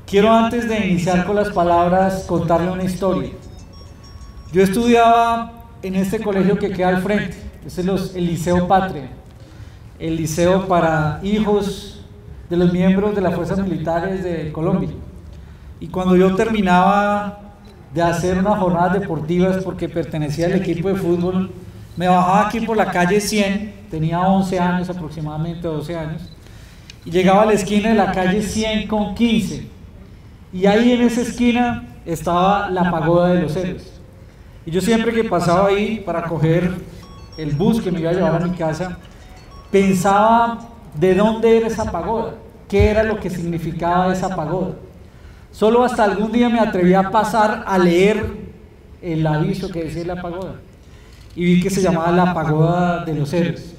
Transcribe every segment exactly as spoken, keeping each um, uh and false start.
Quiero, antes de iniciar con las palabras, contarle una historia. Yo estudiaba en este colegio que queda al frente, es el, el Liceo Patria, el liceo para hijos de los miembros de las fuerzas militares de Colombia. Y cuando yo terminaba de hacer unas jornadas deportivas, porque pertenecía al equipo de fútbol, me bajaba aquí por la calle cien, tenía once años aproximadamente, doce años, y llegaba a la esquina de la calle cien con quince, y ahí en esa esquina estaba la pagoda de los héroes. Y yo siempre que pasaba ahí para coger el bus que me iba a llevar a mi casa, pensaba de dónde era esa pagoda, qué era lo que significaba esa pagoda. Solo hasta algún día me atreví a pasar a leer el aviso que decía la pagoda, y vi que se llamaba la pagoda de los héroes.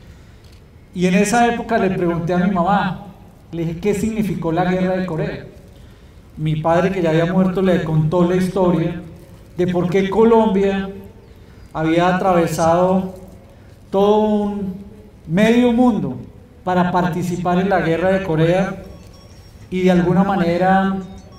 Y en esa época le pregunté a mi mamá, le dije qué significó la guerra de Corea. Mi padre, que ya había muerto, le contó la historia de por qué Colombia había atravesado todo un medio mundo para participar en la guerra de Corea y de alguna manera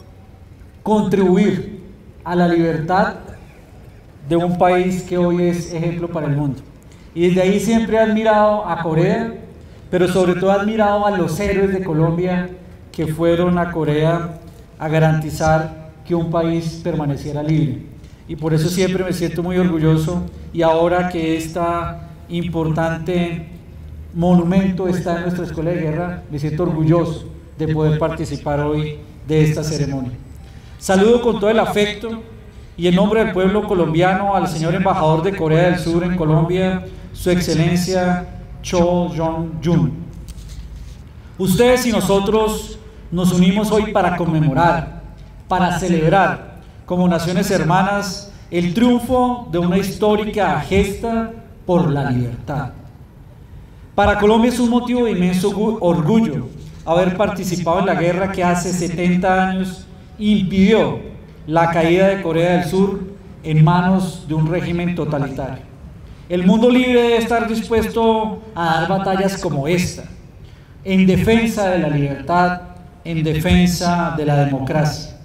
contribuir a la libertad de un país que hoy es ejemplo para el mundo. Y desde ahí siempre he admirado a Corea, pero sobre todo he admirado a los héroes de Colombia que fueron a Corea a garantizar que un país permaneciera libre. Y por eso siempre me siento muy orgulloso, y ahora que este importante monumento está en nuestra escuela de guerra, me siento orgulloso de poder participar hoy de esta ceremonia. Saludo con todo el afecto y en nombre del pueblo colombiano al señor embajador de Corea del Sur en Colombia, su excelencia Cho Jong-jun. Ustedes y nosotros nos unimos hoy para conmemorar, para celebrar como naciones hermanas el triunfo de una histórica gesta por la libertad. Para Colombia es un motivo de inmenso orgullo haber participado en la guerra que hace setenta años impidió la caída de Corea del Sur en manos de un régimen totalitario. El mundo libre debe estar dispuesto a dar batallas como esta, en defensa de la libertad, en defensa de la democracia.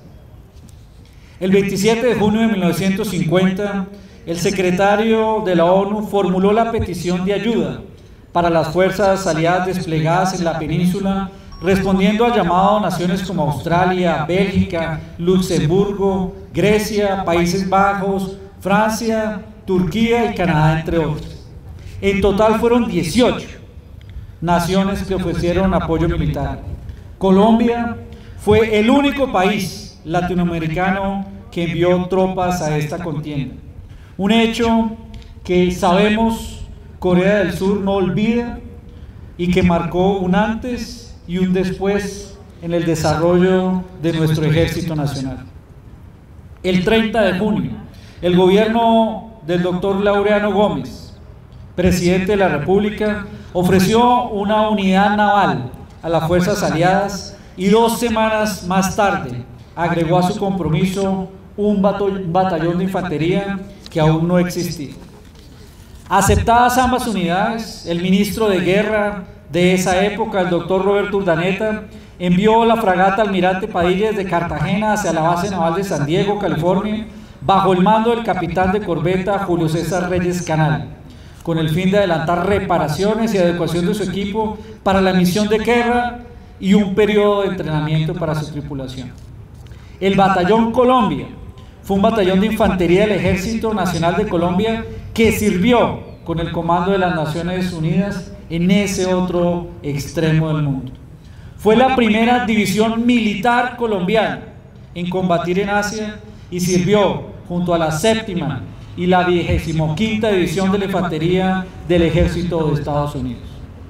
El veintisiete de junio de mil novecientos cincuenta, el secretario de la ONU formuló la petición de ayuda para las fuerzas aliadas desplegadas en la península, respondiendo al llamado a naciones como Australia, Bélgica, Luxemburgo, Grecia, Países Bajos, Francia, Turquía y Canadá, entre otros. En total fueron dieciocho naciones que ofrecieron apoyo militar. Colombia fue el único país latinoamericano que envió tropas a esta contienda. Un hecho que sabemos Corea del Sur no olvida y que marcó un antes y un después en el desarrollo de nuestro ejército nacional. El treinta de junio, el gobierno del doctor Laureano Gómez, presidente de la República, ofreció una unidad naval a las fuerzas aliadas y dos semanas más tarde agregó a su compromiso un batallón de infantería que aún no existía. Aceptadas ambas unidades, el ministro de Guerra de esa época, el doctor Roberto Urdaneta, envió la fragata Almirante Padilla desde Cartagena hacia la base naval de San Diego, California, bajo el mando del capitán de corbeta Julio César Reyes Canal, con el fin de adelantar reparaciones y adecuación de su equipo para la misión de guerra y un periodo de entrenamiento para su tripulación. El Batallón Colombia fue un batallón de infantería del Ejército Nacional de Colombia que sirvió con el comando de las Naciones Unidas en ese otro extremo del mundo. Fue la primera división militar colombiana en combatir en Asia y sirvió junto a la séptima y la vigésimo quinta división de la infantería del Ejército de Estados Unidos.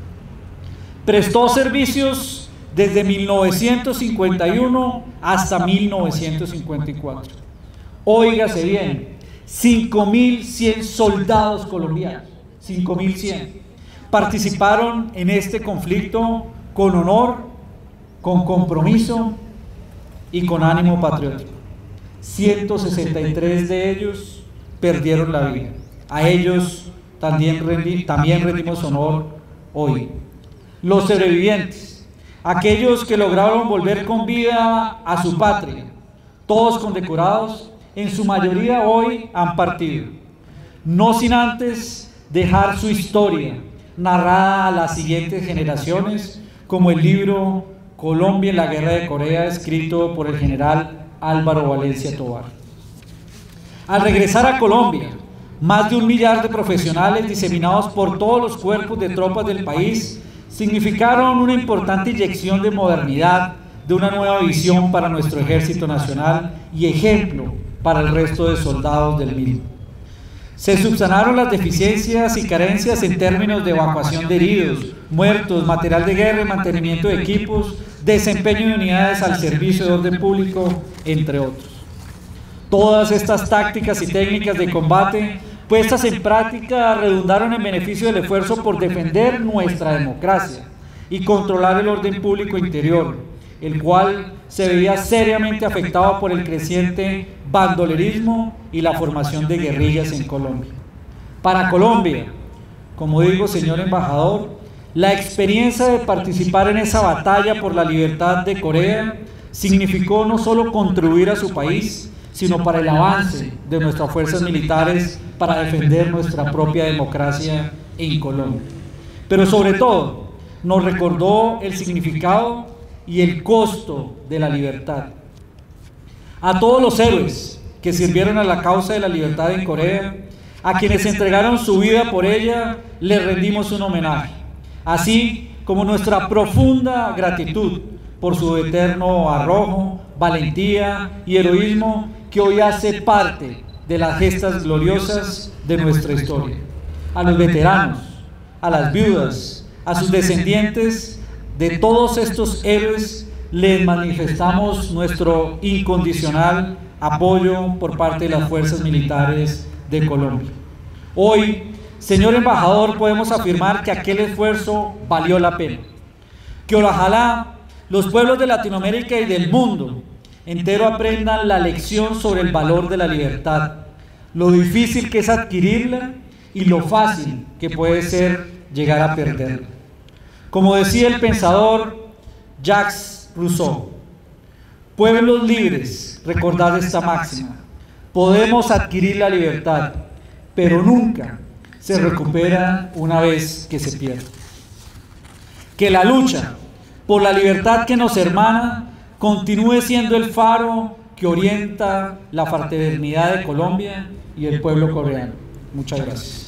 Prestó servicios desde mil novecientos cincuenta y uno hasta mil novecientos cincuenta y cuatro. Óigase bien, cinco mil cien soldados colombianos, cinco mil cien, participaron en este conflicto con honor, con compromiso y con ánimo patriótico. ciento sesenta y tres de ellos perdieron la vida. A ellos también, rendi, también rendimos honor hoy. Los sobrevivientes, aquellos que lograron volver con vida a su patria, todos condecorados, en su mayoría hoy han partido, no sin antes dejar su historia narrada a las siguientes generaciones, como el libro Colombia en la Guerra de Corea, escrito por el general Álvaro Valencia Tovar. Al regresar a Colombia, más de un millar de profesionales diseminados por todos los cuerpos de tropas del país significaron una importante inyección de modernidad, de una nueva visión para nuestro Ejército Nacional y ejemplo para el resto de soldados del mismo. Se subsanaron las deficiencias y carencias en términos de evacuación de heridos, muertos, material de guerra y mantenimiento de equipos, desempeño de unidades al servicio de orden público, entre otros. Todas estas tácticas y técnicas de combate puestas en práctica redundaron en beneficio del esfuerzo por defender nuestra democracia y controlar el orden público interior, el cual se veía seriamente afectado por el creciente bandolerismo y la formación de guerrillas en Colombia. Para Colombia, como digo, señor embajador, la experiencia de participar en esa batalla por la libertad de Corea significó no solo contribuir a su país, sino para el avance de nuestras fuerzas militares para defender nuestra propia democracia en Colombia. Pero sobre todo, nos recordó el significado y el costo de la libertad. A todos los héroes que sirvieron a la causa de la libertad en Corea, a quienes entregaron su vida por ella, les rendimos un homenaje, así como nuestra profunda gratitud por su eterno arrojo, valentía y heroísmo que hoy hace parte de las gestas gloriosas de nuestra historia. A los veteranos, a las viudas, a sus descendientes, de todos estos héroes les manifestamos nuestro incondicional apoyo por parte de las fuerzas militares de Colombia. Hoy, señor embajador, podemos afirmar que aquel esfuerzo valió la pena, que ojalá los pueblos de Latinoamérica y del mundo entero aprendan la lección sobre el valor de la libertad, lo difícil que es adquirirla y lo fácil que puede ser llegar a perderla. Como decía el pensador Jacques Rousseau, pueblos libres, recordad esta máxima: podemos adquirir la libertad, pero nunca se recupera una vez que se pierde. Que la lucha por la libertad que nos hermana continúe siendo el faro que orienta la fraternidad de Colombia y el pueblo coreano. Muchas gracias.